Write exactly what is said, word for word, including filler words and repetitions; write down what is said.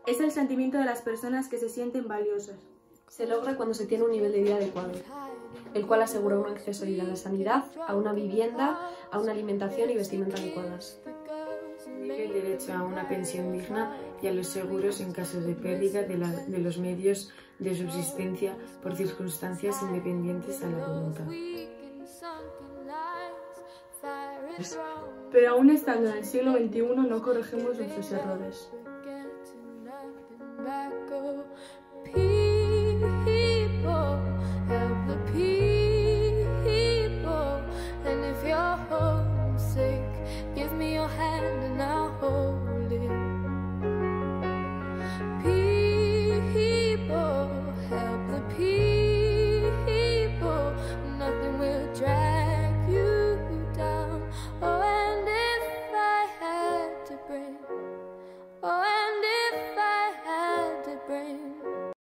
Es el sentimiento de las personas que se sienten valiosas. Se logra cuando se tiene un nivel de vida adecuado, el cual asegura un acceso a la sanidad, a una vivienda, a una alimentación y vestimenta adecuadas. El derecho a una pensión digna y a los seguros en caso de pérdida de, la, de los medios de subsistencia por circunstancias independientes a la voluntad. Pero aún estando en el siglo veintiuno no corregimos nuestros errores.